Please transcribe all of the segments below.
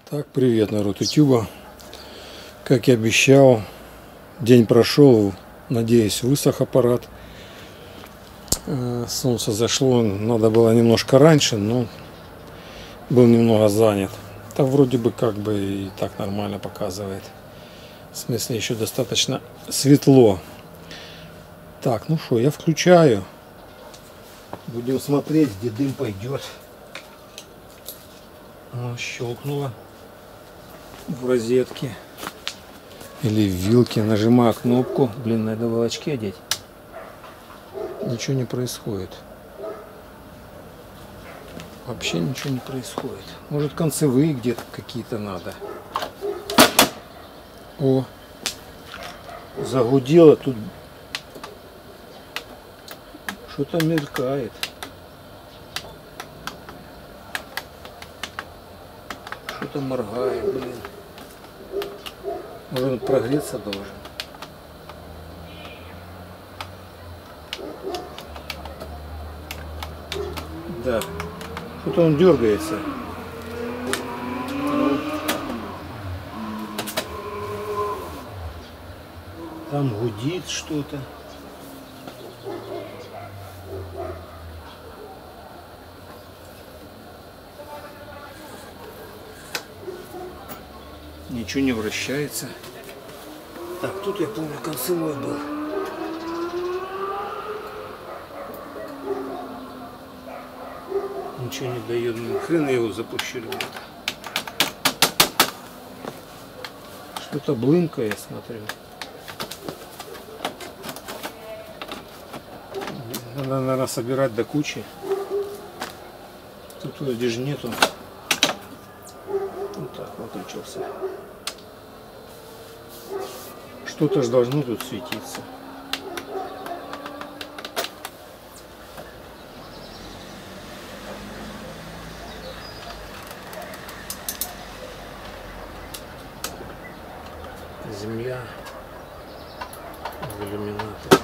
Так, привет, народ ютуба. Как и обещал, день прошел, надеюсь, высох аппарат. Солнце зашло, надо было немножко раньше, но был немного занят. Так вроде бы как бы и так нормально показывает. В смысле, еще достаточно светло. Так, ну что, я включаю. Будем смотреть, где дым пойдет. Щелкнуло в розетке или в вилке. Нажимаю кнопку. Блин, надо волочки одеть. Ничего не происходит. Вообще ничего не происходит. Может, концевые где-то какие-то надо. О, загудело тут. Что-то мелькает. Что-то моргает, блин. Может, он прогреться должен. Да. Что-то он дергается. Там гудит что-то. Ничего не вращается. Так, тут я помню, концевой был. Ничего не дает. Хрен я его запущу, ребята. Что-то блынкает, я смотрю. Надо, наверное, собирать до кучи. Тут вроде же нету. Вот так, выключился. Что-то же должно тут светиться. Земля в иллюминаторе.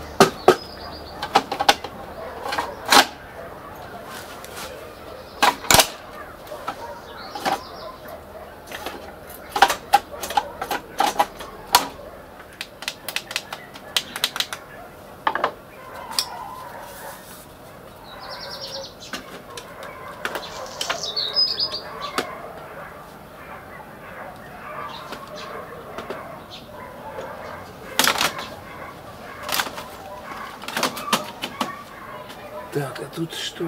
Так, а тут что?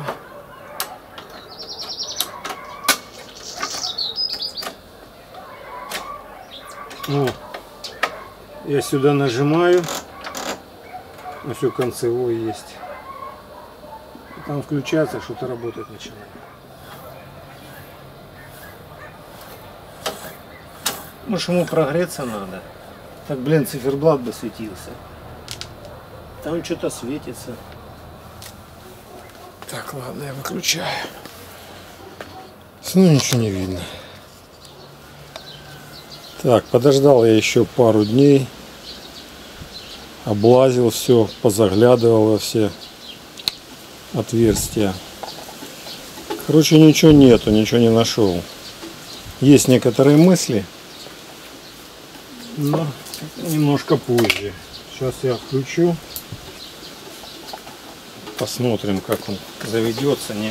О, я сюда нажимаю. А все, концевой есть. Там включается, что-то работать начинает. Может, ему прогреться надо. Так, блин, циферблат бы светился. Там что-то светится. Так, ладно, я выключаю. Ну, ничего не видно. Так, подождал я еще пару дней. Облазил все, позаглядывал во все отверстия. Короче, ничего нету, ничего не нашел. Есть некоторые мысли, но немножко позже. Сейчас я включу. Посмотрим, как он заведется, не.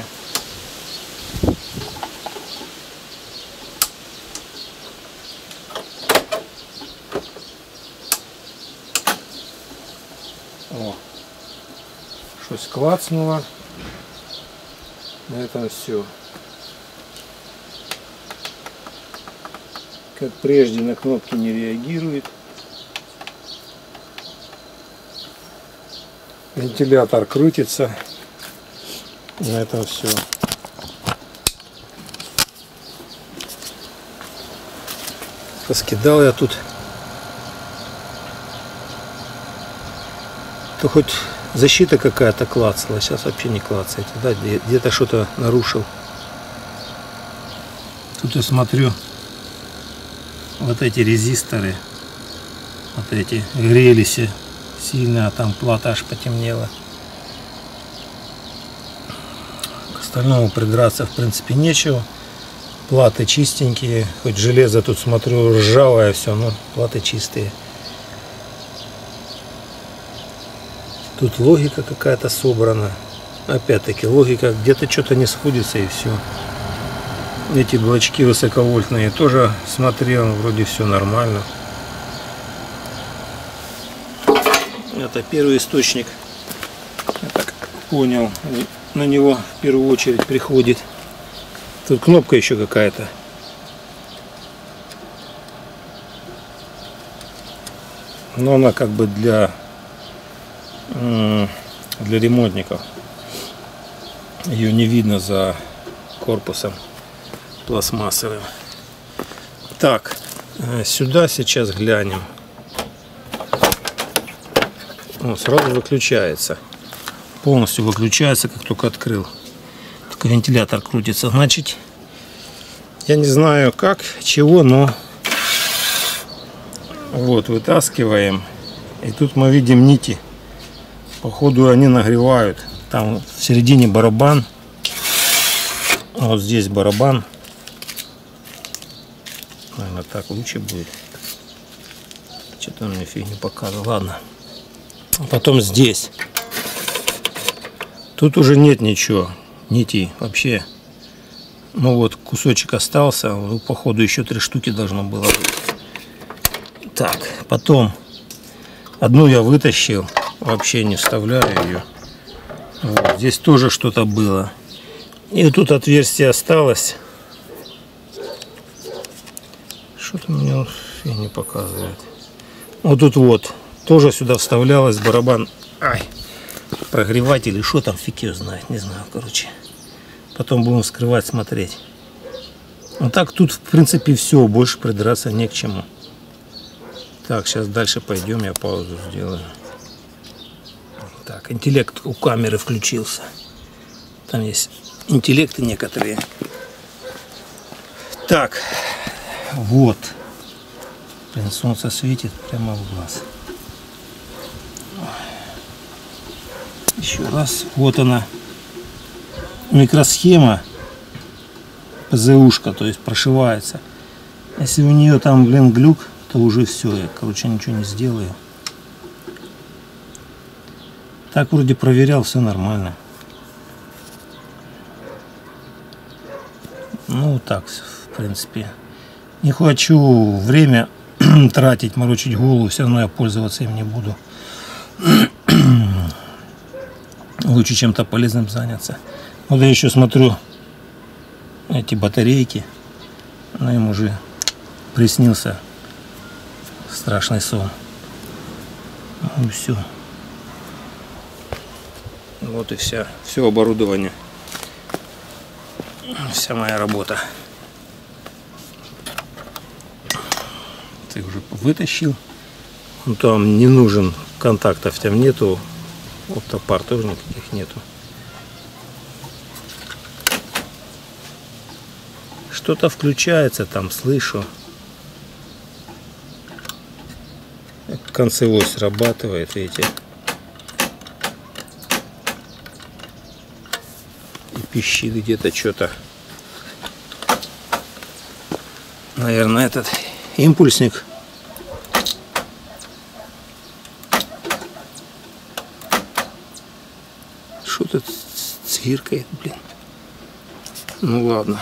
О, что-то клацнуло. На этом все. Как прежде, на кнопки не реагирует. Вентилятор крутится. На этом все. Поскидал я тут. То хоть защита какая-то клацала. Сейчас вообще не клацает. Да, где-то что-то нарушил. Тут я смотрю. Вот эти резисторы. Вот эти грелись сильно, а там плата аж потемнела. К остальному придраться в принципе нечего. Платы чистенькие, хоть железо тут смотрю ржавое все, но платы чистые. Тут логика какая-то собрана. Опять-таки логика, где-то что-то не сходится и все. Эти блочки высоковольтные тоже смотрел, вроде все нормально. Это первый источник, я так понял, на него в первую очередь приходит. Тут кнопка еще какая-то. Но она как бы для ремонтников. Ее не видно за корпусом пластмассовым. Так, сюда сейчас глянем. Он сразу выключается. Полностью выключается, как только открыл. Только вентилятор крутится. Значит, я не знаю как, чего, но вот вытаскиваем. И тут мы видим нити. Походу они нагревают. Там в середине барабан. Вот здесь барабан. Наверное, так лучше будет. Что-то он мне фигню показывал. Ладно. Потом здесь. Тут уже нет ничего. Нитей вообще. Ну вот кусочек остался. Ну, походу еще 3 штуки должно было быть. Так, потом одну я вытащил. Вообще не вставляю ее. Вот, здесь тоже что-то было. И тут отверстие осталось. Что-то мне не показывает. Вот тут вот. Тоже сюда вставлялось барабан. Ай, прогреватель или что там, фиг его знает. Не знаю, короче. Потом будем вскрывать, смотреть. Вот так тут в принципе все. Больше придраться не к чему. Так, сейчас дальше пойдем. Я паузу сделаю. Так, интеллект у камеры включился. Там есть интеллекты некоторые. Так, вот. Блин, солнце светит прямо в глаз. Еще раз. Вот она. Микросхема. ПЗУшка, то есть прошивается. Если у нее там, блин, глюк, то уже все. Я, короче, ничего не сделаю. Так вроде проверял, все нормально. Ну так, в принципе. Не хочу время тратить, морочить голову, все равно я пользоваться им не буду. Лучше чем-то полезным заняться. Вот я еще смотрю эти батарейки. Но им уже приснился страшный сон. Ну все. Вот и все оборудование. Вся моя работа. Ты уже вытащил. Ну, там не нужен, контактов там нету. Оптопар тоже никаких нету. Что-то включается там, слышу. Концевой срабатывает, видите. И пищит где-то что-то. Наверное, этот импульсник. Что-то цвиркает, блин. Ну ладно.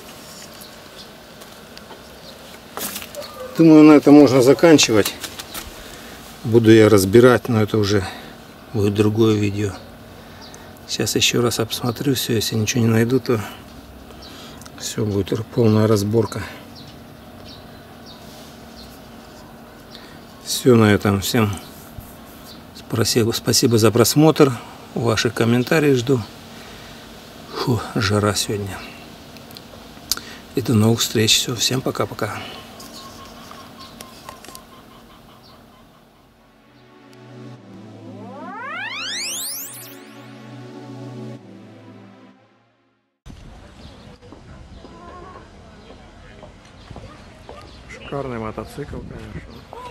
Думаю, на этом можно заканчивать. Буду я разбирать, но это уже будет другое видео. Сейчас еще раз обсмотрю все. Если ничего не найду, то все будет полная разборка. Все на этом. Всем спасибо за просмотр. Ваши комментарии жду. Фу, жара сегодня. И до новых встреч. Все, всем пока-пока. Шикарный мотоцикл, конечно.